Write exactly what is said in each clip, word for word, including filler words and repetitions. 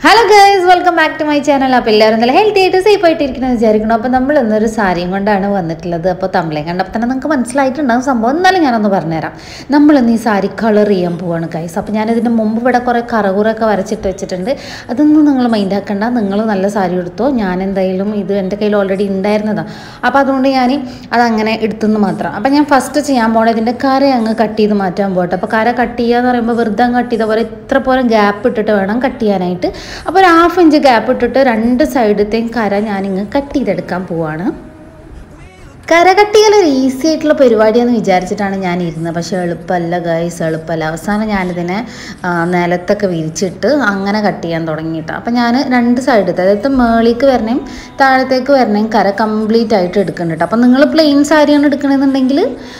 Hello guys, welcome back to my channel. അപ്പോൾ എല്ലാവരും നല്ല ഹെൽത്തി ആയിട്ട് സേഫ് ആയിട്ട് ഇരിക്കണമെന്ന് വിചാരിക്കണം. അപ്പോൾ നമ്മൾ ഇന്നൊരു സാരിയും കൊണ്ടാണ് വന്നിട്ടുള്ളത്. അപ്പോൾ തമ്മിലെ കണ്ടപ്പോൾ തന്നെ നിങ്ങൾക്ക് മനസ്സിലായിട്ടുണ്ടാകും സംഭവം. എന്നാലും ഞാനൊന്ന് പറഞ്ഞുതരാം. നമ്മളിന്ന് ഈ സാരി കളർ ചെയ്യാൻ പോവാണ് ഗൈസ്. അപ്പോൾ ഞാനിതിൻ്റെ മുമ്പ് ഇവിടെ കുറേ കറകുറൊക്കെ വരച്ചിട്ട് വെച്ചിട്ടുണ്ട്. അതൊന്നും നിങ്ങൾ മൈൻഡ് ആക്കണ്ട. നിങ്ങൾ നല്ല സാരി എടുത്തോ. ഞാൻ എന്തായാലും ഇത് എൻ്റെ കയ്യിൽ ഓൾറെഡി ഉണ്ടായിരുന്നതാണ്. അപ്പോൾ അതുകൊണ്ട് ഞാൻ അതങ്ങനെ എടുത്തെന്ന് മാത്രം. അപ്പോൾ ഞാൻ ഫസ്റ്റ് ചെയ്യാൻ പോകണത് ഇതിൻ്റെ കര അങ്ങ് കട്ട് ചെയ്ത് മാറ്റാൻ പോകട്ടെ. അപ്പോൾ കര കട്ട് ചെയ്യുക എന്ന് പറയുമ്പോൾ വെറുതെ കട്ട് ചെയ്ത പോലെ ഇത്ര പോലെ ഗ്യാപ്പ് ഇട്ടിട്ട് വേണം കട്ട് ചെയ്യാനായിട്ട്. അപ്പോൾ ഒരു ഹാഫ് ഇഞ്ച് ഗ്യാപ്പ് ഇട്ടിട്ട് രണ്ട് സൈഡത്തെയും കര ഞാനിങ്ങ് കട്ട് ചെയ്തെടുക്കാൻ പോവാണ്. കര കട്ട് ചെയ്യൽ ഒരു ഈസി ആയിട്ടുള്ള പരിപാടിയാണെന്ന് വിചാരിച്ചിട്ടാണ് ഞാൻ ഇരുന്നത്. പക്ഷേ എളുപ്പമല്ല ഗൈസ്, എളുപ്പമല്ല. അവസാനം ഞാനിതിനെ നിലത്തൊക്കെ വിരിച്ചിട്ട് അങ്ങനെ കട്ട് ചെയ്യാൻ തുടങ്ങിയിട്ടാണ്. അപ്പോൾ ഞാൻ രണ്ട് സൈഡത്തെ, അതായത് മേളിലേക്ക് വരണേയും താഴത്തേക്ക് വരണേയും കര കംപ്ലീറ്റ് ആയിട്ട് എടുക്കുന്നുണ്ട്. അപ്പോൾ നിങ്ങൾ പ്ലെയിൻ സാരിയാണ് എടുക്കണമെന്നുണ്ടെങ്കിൽ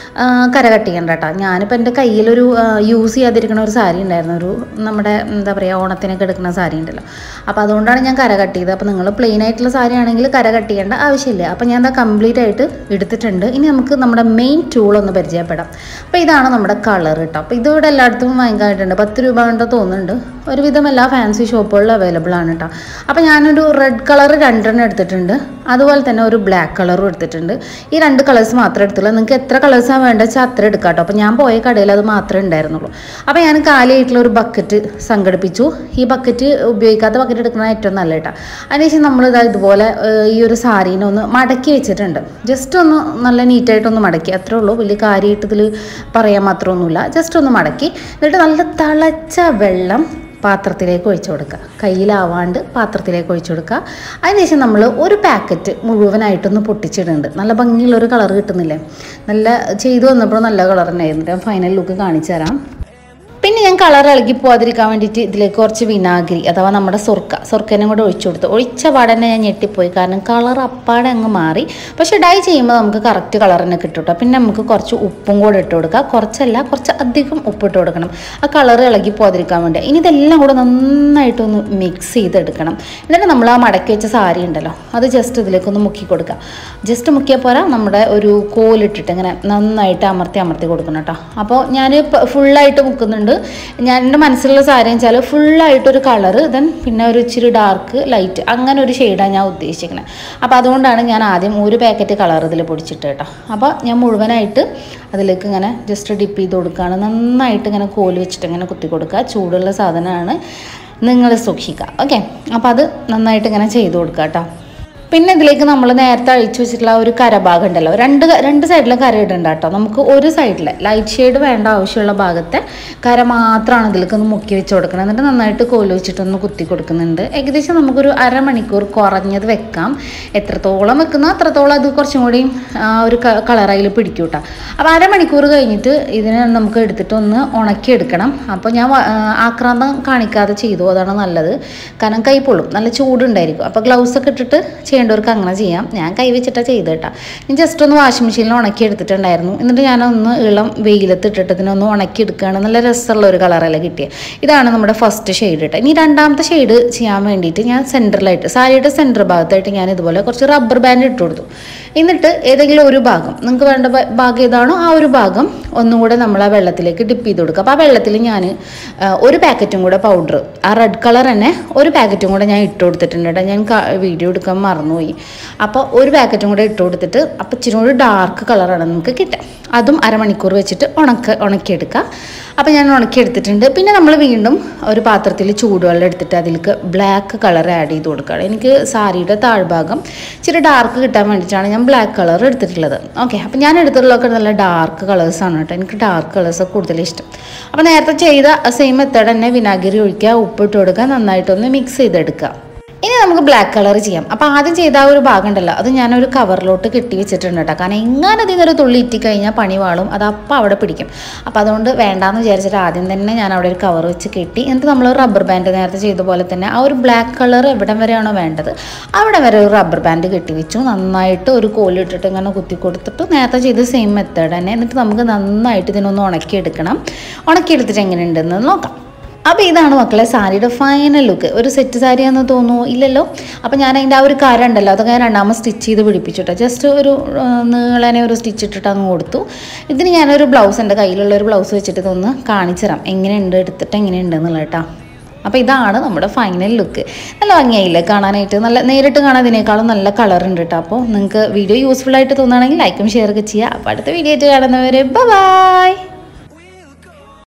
കര കട്ട് ചെയ്യണ്ട കേട്ടോ. ഞാനിപ്പോൾ എൻ്റെ കയ്യിലൊരു യൂസ് ചെയ്യാതിരിക്കുന്ന ഒരു സാരി ഉണ്ടായിരുന്നു, ഒരു നമ്മുടെ എന്താ പറയുക ഓണത്തിനൊക്കെ എടുക്കുന്ന സാരി ഉണ്ടല്ലോ. അപ്പോൾ അതുകൊണ്ടാണ് ഞാൻ കര കട്ട് ചെയ്തത്. അപ്പോൾ നിങ്ങൾ പ്ലെയിൻ ആയിട്ടുള്ള സാരി ആണെങ്കിൽ കര കട്ട് ചെയ്യേണ്ട ആവശ്യമില്ല. അപ്പോൾ ഞാൻ എന്താ കംപ്ലീറ്റ് ആയിട്ട് എടുത്തിട്ടുണ്ട്. ഇനി നമുക്ക് നമ്മുടെ മെയിൻ ടൂൾ ഒന്ന് പരിചയപ്പെടാം. അപ്പോൾ ഇതാണ് നമ്മുടെ കളർ കേട്ടോ. അപ്പോൾ ഇതിവിടെ എല്ലായിടത്തും വാങ്ങിക്കാനായിട്ടുണ്ട്. പത്ത് രൂപ കൊണ്ട് തോന്നുന്നുണ്ട്. ഒരുവിധം എല്ലാ ഫാൻസി ഷോപ്പുകളിൽ അവൈലബിൾ ആണ് കേട്ടോ. അപ്പോൾ ഞാനൊരു റെഡ് കളർ രണ്ടെണ്ണം എടുത്തിട്ടുണ്ട്. അതുപോലെ തന്നെ ഒരു ബ്ലാക്ക് കളറും എടുത്തിട്ടുണ്ട്. ഈ രണ്ട് കളേഴ്സ് മാത്രമേ എടുത്തുള്ളൂ. നിങ്ങൾക്ക് എത്ര കളേഴ്സാണ് വേണ്ടത് വെച്ചാൽ അത്ര എടുക്കാം കേട്ടോ. അപ്പോൾ ഞാൻ പോയ കടയിൽ അത് മാത്രമേ ഉണ്ടായിരുന്നുള്ളൂ. അപ്പോൾ ഞാൻ കാലിയായിട്ടുള്ള ഒരു ബക്കറ്റ് സംഘടിപ്പിച്ചു. ഈ ബക്കറ്റ് ഉപയോഗിക്കാത്ത ബക്കറ്റ് എടുക്കുന്നത് ഏറ്റവും നല്ല കേട്ടോ. അതിനുശേഷം നമ്മളിത് ഇതുപോലെ ഈ ഒരു സാരീനെ ഒന്ന് മടക്കി വെച്ചിട്ടുണ്ട്. ജസ്റ്റ് ഒന്ന് നല്ല നീറ്റായിട്ടൊന്ന് മടക്കി, അത്രേ ഉള്ളൂ. വലിയ കാര്യമായിട്ട് ഇതിൽ പറയാൻ മാത്രമൊന്നുമില്ല. ജസ്റ്റ് ഒന്ന് മടക്കി എന്നിട്ട് നല്ല തിളച്ച വെള്ളം പാത്രത്തിലേക്ക് ഒഴിച്ചു കൊടുക്കുക. കയ്യിലാവാണ്ട് പാത്രത്തിലേക്ക് ഒഴിച്ചു കൊടുക്കുക. അതിനുശേഷം നമ്മൾ ഒരു പാക്കറ്റ് മുഴുവനായിട്ടൊന്ന് പൊട്ടിച്ചിടുന്നുണ്ട്. നല്ല ഭംഗിയുള്ളൊരു കളർ കിട്ടുന്നില്ലേ? നല്ല ചെയ്തു വന്നപ്പോൾ നല്ല കളർ തന്നെയായിരുന്നു. ഞാൻ ഫൈനൽ ലുക്ക് കാണിച്ചു തരാം. പിന്നെ ഞാൻ കളർ ഇളകി പോകാതിരിക്കാൻ വേണ്ടിയിട്ട് ഇതിലേക്ക് കുറച്ച് വിനാഗിരി അഥവാ നമ്മുടെ സുർക്ക സുർക്കനും കൂടെ ഒഴിച്ചു കൊടുത്തു. ഒഴിച്ച പാടന്നെ ഞാൻ ഞെട്ടിപ്പോയി, കാരണം കളർ അപ്പാടെ അങ്ങ് മാറി. പക്ഷേ ഡൈ ചെയ്യുമ്പോൾ നമുക്ക് കറക്റ്റ് കളർ തന്നെ കിട്ടും കേട്ടോ. പിന്നെ നമുക്ക് കുറച്ച് ഉപ്പും കൂടെ ഇട്ട് കൊടുക്കുക. കുറച്ചല്ല, കുറച്ച് അധികം ഉപ്പിട്ട് കൊടുക്കണം, ആ കളർ ഇളകി പോകാതിരിക്കാൻ വേണ്ടി. ഇനി ഇതെല്ലാം കൂടെ നന്നായിട്ടൊന്ന് മിക്സ് ചെയ്തെടുക്കണം. എന്നിട്ട് നമ്മൾ ആ മടക്കി വെച്ച സാരി ഉണ്ടല്ലോ, അത് ജസ്റ്റ് ഇതിലേക്കൊന്ന് മുക്കി കൊടുക്കുക. ജസ്റ്റ് മുക്കിയാൽ പോരാ, നമ്മുടെ ഒരു കോലിട്ടിട്ട് ഇങ്ങനെ നന്നായിട്ട് അമർത്തി അമർത്തി കൊടുക്കണം കേട്ടോ. അപ്പോൾ ഞാൻ ഫുള്ളായിട്ട് മുക്കുന്നുണ്ട്. ഞാൻ എൻ്റെ മനസ്സിലുള്ള സാരി വെച്ചാൽ ഫുള്ളായിട്ടൊരു കളറ്, ദെൻ പിന്നെ ഒരു ഇച്ചിരി ഡാർക്ക് ലൈറ്റ്, അങ്ങനെ ഒരു ഷെയ്ഡാണ് ഞാൻ ഉദ്ദേശിക്കുന്നത്. അപ്പോൾ അതുകൊണ്ടാണ് ഞാൻ ആദ്യം ഒരു പാക്കറ്റ് കളർ ഇതിൽ പൊടിച്ചിട്ട് കേട്ടോ. അപ്പോൾ ഞാൻ മുഴുവനായിട്ട് അതിലേക്ക് ഇങ്ങനെ ജസ്റ്റ് ഡിപ്പ് ചെയ്ത് കൊടുക്കുകയാണ്. നന്നായിട്ട് ഇങ്ങനെ കോല് വെച്ചിട്ട് ഇങ്ങനെ കുത്തി കൊടുക്കുക. ചൂടുള്ള സാധനമാണ്, നിങ്ങൾ സൂക്ഷിക്കുക. ഓക്കെ, അപ്പോൾ അത് നന്നായിട്ട് ഇങ്ങനെ ചെയ്ത് കൊടുക്കുക കേട്ടോ. പിന്നെ ഇതിലേക്ക് നമ്മൾ നേരത്തെ അഴിച്ചു വെച്ചിട്ടുള്ള ഒരു കരഭാഗം ഉണ്ടല്ലോ, രണ്ട് രണ്ട് സൈഡിലും കര ഇടണ്ട കേട്ടോ. നമുക്ക് ഒരു സൈഡിൽ ലൈറ്റ് ഷെയ്ഡ് വേണ്ട ആവശ്യമുള്ള ഭാഗത്തെ കര മാത്രമാണ് ഇതിലേക്ക് ഒന്ന് മുക്കി വെച്ച് കൊടുക്കണം. എന്നിട്ട് നന്നായിട്ട് കോല് വെച്ചിട്ടൊന്ന് കുത്തി കൊടുക്കുന്നുണ്ട്. ഏകദേശം നമുക്കൊരു അരമണിക്കൂർ കുറഞ്ഞത് വെക്കാം. എത്രത്തോളം വെക്കുന്നോ അത്രത്തോളം അത് കുറച്ചും കൂടി ഒരു കളറായിൽ പിടിക്കും കേട്ടോ. അപ്പോൾ അരമണിക്കൂർ കഴിഞ്ഞിട്ട് ഇതിനെ നമുക്ക് എടുത്തിട്ട് ഒന്ന് ഉണക്കിയെടുക്കണം. അപ്പോൾ ഞാൻ ആക്രാന്തം കാണിക്കാതെ ചെയ്തു, അതാണ് നല്ലത്. കാരണം കൈ പൊള്ളും, നല്ല ചൂടുണ്ടായിരിക്കും. അപ്പോൾ ഗ്ലൗസൊക്കെ ഇട്ടിട്ട് ചെയ്യേണ്ടവർക്ക് അങ്ങനെ ചെയ്യാം. ഞാൻ കൈ വെച്ചിട്ടാണ് ചെയ്ത് കേട്ടോ. ഞാൻ ജസ്റ്റ് ഒന്ന് വാഷിംഗ് മെഷീനിൽ ഉണക്കി എടുത്തിട്ടുണ്ടായിരുന്നു. എന്നിട്ട് ഞാനൊന്ന് ഇളം വെയിലത്ത് ഇട്ടിട്ട് ഇതിനൊന്ന് ഉണക്കി എടുക്കുകയാണ്. നല്ല രസമുള്ള ഒരു കളറല്ല കിട്ടിയത്. ഇതാണ് നമ്മുടെ ഫസ്റ്റ് ഷെയ്ഡ് കേട്ടോ. ഇനി രണ്ടാമത്തെ ഷെയ്ഡ് ചെയ്യാൻ വേണ്ടിയിട്ട് ഞാൻ സെൻറ്ററിലായിട്ട് സാരിയുടെ സെൻറ്റർ ഭാഗത്തായിട്ട് ഞാൻ ഇതുപോലെ കുറച്ച് റബ്ബർ ബാൻഡ് ഇട്ട് കൊടുത്തു. എന്നിട്ട് ഏതെങ്കിലും ഒരു ഭാഗം, നിങ്ങൾക്ക് വേണ്ട ഭാഗം ഏതാണോ ആ ഒരു ഭാഗം ഒന്നും കൂടെ നമ്മൾ ആ വെള്ളത്തിലേക്ക് ഡിപ്പ് ചെയ്ത് കൊടുക്കുക. അപ്പോൾ ആ വെള്ളത്തിൽ ഞാൻ ഒരു പാക്കറ്റും കൂടെ പൗഡർ, ആ റെഡ് കളർ തന്നെ ഒരു പാക്കറ്റും കൂടെ ഞാൻ ഇട്ട് കൊടുത്തിട്ടുണ്ട് കേട്ടോ. ഞാൻ വീഡിയോ എടുക്കാൻ മറന്നുപോയി. അപ്പോൾ ഒരു പാക്കറ്റും കൂടെ ഇട്ട് കൊടുത്തിട്ട്, അപ്പോൾ ഇച്ചിരി കൂടി ഡാർക്ക് കളറാണ് നമുക്ക് കിട്ടുക. അതും അരമണിക്കൂർ വെച്ചിട്ട് ഉണക്ക ഉണക്കിയെടുക്കുക. അപ്പോൾ ഞാൻ ഉണക്കിയെടുത്തിട്ടുണ്ട്. പിന്നെ നമ്മൾ വീണ്ടും ഒരു പാത്രത്തിൽ ചൂടുവെള്ളം എടുത്തിട്ട് അതിലേക്ക് ബ്ലാക്ക് കളർ ആഡ് ചെയ്ത് കൊടുക്കുകയാണ്. എനിക്ക് സാരിയുടെ താഴ്ഭാഗം ഇച്ചിരി ഡാർക്ക് കിട്ടാൻ വേണ്ടിയിട്ടാണ് ഞാൻ ബ്ലാക്ക് കളർ എടുത്തിട്ടുള്ളത്. ഓക്കെ, അപ്പോൾ ഞാൻ എടുത്തിട്ടുള്ളതൊക്കെ നല്ല ഡാർക്ക് കളേഴ്സാണ് കേട്ടോ. എനിക്ക് ഡാർക്ക് കളേഴ്സ് കൂടുതൽ ഇഷ്ടം. അപ്പോൾ നേരത്തെ ചെയ്ത സെയിം മെത്തേഡ് തന്നെ വിനാഗിരി ഒഴിക്കുക, ഉപ്പിട്ട് കൊടുക്കുക, നന്നായിട്ടൊന്ന് മിക്സ് ചെയ്തെടുക്കുക. ഇനി നമുക്ക് ബ്ലാക്ക് കളർ ചെയ്യാം. അപ്പോൾ ആദ്യം ചെയ്ത ആ ഒരു ഭാഗം ഉണ്ടല്ലോ, അത് ഞാനൊരു കവറിലോട്ട് കെട്ടി വെച്ചിട്ടുണ്ട് കേട്ടോ. കാരണം എങ്ങനെ അതിനൊരു തുള്ളി ഇറ്റിക്കഴിഞ്ഞാൽ പണി വാളും, അത് അപ്പം അവിടെ പിടിക്കും. അപ്പോൾ അതുകൊണ്ട് വേണ്ടാന്ന് വിചാരിച്ചിട്ട് ആദ്യം തന്നെ ഞാൻ അവിടെ ഒരു കവർ വെച്ച് കെട്ടി. എന്നിട്ട് നമ്മൾ റബ്ബർ ബാൻഡ് നേരത്തെ ചെയ്ത പോലെ തന്നെ ആ ഒരു ബ്ലാക്ക് കളർ എവിടം വരെയാണോ വേണ്ടത് അവിടെ വരെ ഒരു റബ്ബർ ബാൻഡ് കെട്ടി വെച്ചു. നന്നായിട്ട് ഒരു കോലിട്ടിട്ട് ഇങ്ങനെ കുത്തി കൊടുത്തിട്ട് നേരത്തെ ചെയ്ത സെയിം മെത്തേഡ് തന്നെ. എന്നിട്ട് നമുക്ക് നന്നായിട്ട് ഇതിനൊന്ന് ഉണക്കിയെടുക്കണം. ഉണക്കിയെടുത്തിട്ട് എങ്ങനെയുണ്ടെന്ന് നോക്കാം. അപ്പോൾ ഇതാണ് മക്കളെ സാരിയുടെ ഫൈനൽ ലുക്ക്. ഒരു സെറ്റ് സാരിയാണെന്ന് തോന്നുന്നു, ഇല്ലല്ലോ. അപ്പോൾ ഞാൻ അതിൻ്റെ ആ ഒരു കര ഉണ്ടല്ലോ, അതൊക്കെ ഞാൻ രണ്ടാമത് സ്റ്റിച്ച് ചെയ്ത് പിടിപ്പിച്ചിട്ടോ. ജസ്റ്റ് ഒരു നീളനെ ഒരു സ്റ്റിച്ച് ഇട്ടിട്ട് അങ്ങ് കൊടുത്തു. ഇതിന് ഞാനൊരു ബ്ലൗസ്, എൻ്റെ കയ്യിലുള്ള ഒരു ബ്ലൗസ് വെച്ചിട്ട് ഇതൊന്ന് കാണിച്ചു തരാം എങ്ങനെയുണ്ട്, എടുത്തിട്ട് എങ്ങനെയുണ്ട് എന്നുള്ളത് കേട്ടോ. അപ്പോൾ ഇതാണ് നമ്മുടെ ഫൈനൽ ലുക്ക്. നല്ല ഭംഗിയായില്ലേ കാണാനായിട്ട്? നല്ല നേരിട്ട് കാണാതിനേക്കാളും നല്ല കളർ ഉണ്ട് കേട്ടോ. അപ്പോൾ നിങ്ങൾക്ക് വീഡിയോ യൂസ്ഫുൾ ആയിട്ട് തോന്നുകയാണെങ്കിൽ ലൈക്കും ഷെയർ ഒക്കെ ചെയ്യുക. അപ്പോൾ അടുത്ത വീഡിയോ ആയിട്ട് കാണുന്നവരെ ബൈ.